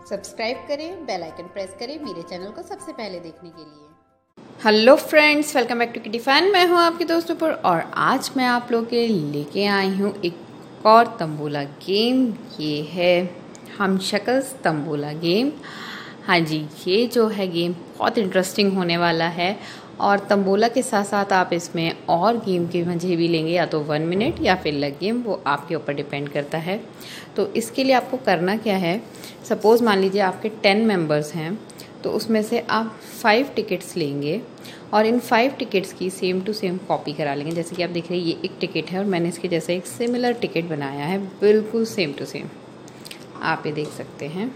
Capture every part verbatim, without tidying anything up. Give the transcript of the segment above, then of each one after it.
Subscribe करें, bell icon press करें मेरे चैनल को सबसे पहले देखने के लिए। Hello friends, welcome back to Kittyfun. मैं हूं आपकी दोस्तों पर और आज मैं आप लोगों के लेके आई हूं एक और तंबोला गेम। ये है हमशकल्स तंबोला गेम। हाँ जी, ये जो है गेम बहुत इंटरेस्टिंग होने वाला है और तंबोला के साथ साथ आप इसमें और गेम के मज़े भी लेंगे, या तो वन मिनट या फिर लग गेम, वो आपके ऊपर डिपेंड करता है। तो इसके लिए आपको करना क्या है, सपोज़ मान लीजिए आपके टेन मेंबर्स हैं, तो उसमें से आप फाइव टिकट्स लेंगे और इन फाइव टिकट्स की सेम टू सेम कॉपी करा लेंगे। जैसे कि आप देख रहे हैं ये एक टिकट है और मैंने इसके जैसे एक सिमिलर टिकट बनाया है, बिल्कुल सेम टू सेम, आप ये देख सकते हैं।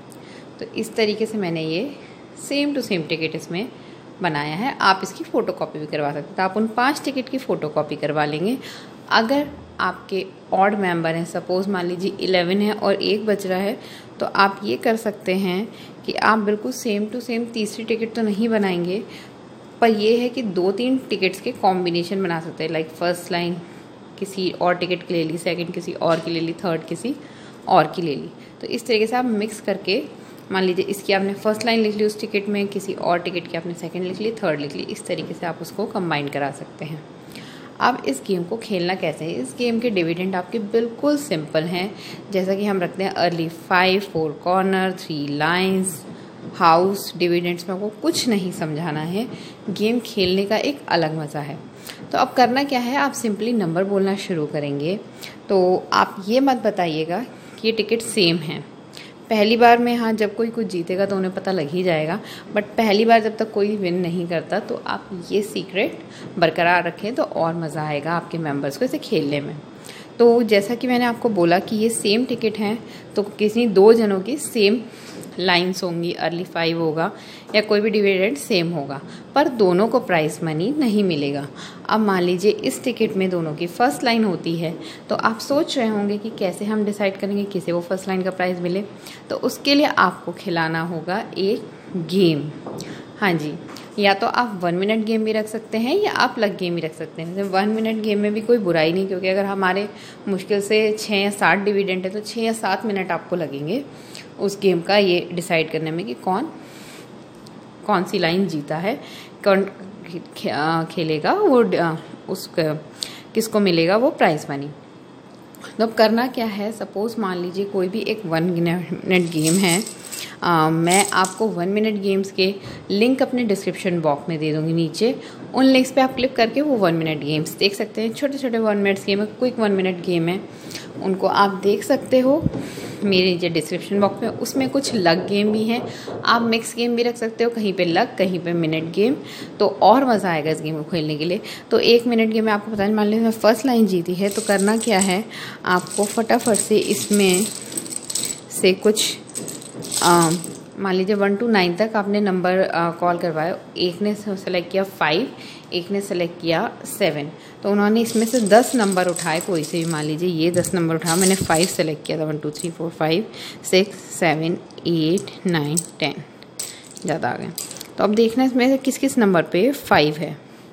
तो इस तरीके से मैंने ये सेम टू सेम टिकट इसमें बनाया है। आप इसकी फ़ोटो कॉपी भी करवा सकते हैं, तो आप उन पांच टिकट की फ़ोटो कॉपी करवा लेंगे। अगर आपके ऑड मेंबर हैं, सपोज़ मान लीजिए इलेवन है और एक बच रहा है, तो आप ये कर सकते हैं कि आप बिल्कुल सेम टू सेम तीसरी टिकट तो नहीं बनाएंगे, पर यह है कि दो तीन टिकट्स के कॉम्बिनेशन बना सकते हैं। लाइक फर्स्ट लाइन किसी और टिकट की ले ली, सेकंड किसी और की ले ली, थर्ड किसी और की ले ली। तो इस तरीके से आप मिक्स करके, मान लीजिए इसकी आपने फर्स्ट लाइन लिख ली उस टिकट में, किसी और टिकट की आपने सेकंड लिख ली, थर्ड लिख ली, इस तरीके से आप उसको कंबाइन करा सकते हैं। अब इस गेम को खेलना कैसे है, इस गेम के डिविडेंड आपके बिल्कुल सिंपल हैं। जैसा कि हम रखते हैं early five, four corner, three lines, house, dividends में आपको कुछ नहीं समझाना है, गेम खेलने का एक अलग मज़ा है। तो अब करना क्या है, आप सिंपली नंबर बोलना शुरू करेंगे। तो आप ये मत बताइएगा कि ये टिकट सेम है। पहली बार में हाँ, जब कोई कुछ जीतेगा तो उन्हें पता लग ही जाएगा, बट पहली बार जब तक कोई विन नहीं करता तो आप ये सीक्रेट बरकरार रखें, तो और मज़ा आएगा आपके मेंबर्स को इसे खेलने में। तो जैसा कि मैंने आपको बोला कि ये सेम टिकट हैं, तो किसी दो जनों की सेम लाइन्स होंगी, अर्ली फाइव होगा या कोई भी डिविडेंड सेम होगा, पर दोनों को प्राइस मनी नहीं मिलेगा। अब मान लीजिए इस टिकट में दोनों की फर्स्ट लाइन होती है, तो आप सोच रहे होंगे कि कैसे हम डिसाइड करेंगे किसे वो फर्स्ट लाइन का प्राइस मिले। तो उसके लिए आपको खिलाना होगा एक गेम। हाँ जी, या तो आप वन मिनट गेम भी रख सकते हैं या आप लग गेम भी रख सकते हैं। जैसे वन मिनट गेम में भी कोई बुराई नहीं, क्योंकि अगर हमारे मुश्किल से छः या सात डिविडेंड है तो छः या सात मिनट आपको लगेंगे उस गेम का ये डिसाइड करने में कि कौन कौन सी लाइन जीता है, कौन खेलेगा वो, उस किसको मिलेगा वो प्राइज़ मनी। तो अब करना क्या है, सपोज़ मान लीजिए कोई भी एक वन मिनट गेम है। आ, मैं आपको वन मिनट गेम्स के लिंक अपने डिस्क्रिप्शन बॉक्स में दे दूँगी नीचे। उन लिंक्स पे आप क्लिक करके वो वन मिनट गेम्स देख सकते हैं। छोटे छोटे वन मिनट्स गेम है, क्विक वन मिनट गेम है, उनको आप देख सकते हो मेरे जो डिस्क्रिप्शन बॉक्स में। उसमें कुछ लग गेम भी हैं, आप मिक्स गेम भी रख सकते हो, कहीं पे लग कहीं पे मिनट गेम, तो और मज़ा आएगा इस गेम को खेलने के लिए। तो एक मिनट गेम में आपको पता नहीं, मान लीजिए फर्स्ट लाइन जीती है, तो करना क्या है, आपको फटाफट से इसमें से कुछ मान लीजिए वन टू नाइन तक आपने नंबर कॉल करवाया। एक ने सेलेक्ट किया फाइव, एक ने सेलेक्ट किया सेवन, तो उन्होंने इसमें से दस नंबर उठाए, कोई से भी, मान लीजिए ये दस नंबर उठाया, मैंने फाइव सेलेक्ट किया था, one two three four five six seven eight nine ten, ज़्यादा आ गए। तो अब देखना इसमें से किस किस नंबर पे फाइव है।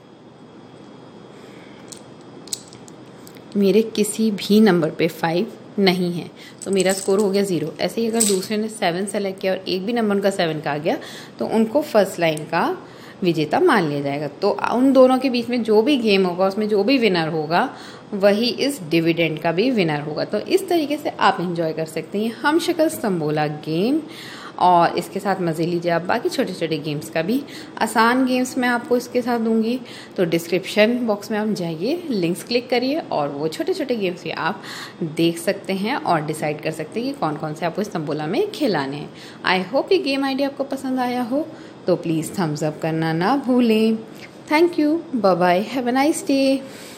मेरे किसी भी नंबर पे फाइव नहीं है, तो मेरा स्कोर हो गया ज़ीरो। ऐसे ही अगर दूसरे ने सेवन सेलेक्ट किया और एक भी नंबर उनका सेवन का आ गया, तो उनको फर्स्ट लाइन का विजेता मान लिया जाएगा। तो उन दोनों के बीच में जो भी गेम होगा उसमें जो भी विनर होगा वही इस डिविडेंड का भी विनर होगा। तो इस तरीके से आप एंजॉय कर सकते हैं हमशकल्स तंबोला गेम, और इसके साथ मज़े लीजिए आप बाकी छोटे छोटे गेम्स का भी। आसान गेम्स मैं आपको इसके साथ दूंगी, तो डिस्क्रिप्शन बॉक्स में आप जाइए, लिंक्स क्लिक करिए और वो छोटे छोटे गेम्स भी आप देख सकते हैं और डिसाइड कर सकते हैं कि कौन कौन से आपको इस तंबोला में खिलाने हैं। आई होप ये गेम आइडिया आपको पसंद आया हो, तो प्लीज़ थम्स अप करना ना भूलें। Thank you, bye bye, have a nice day.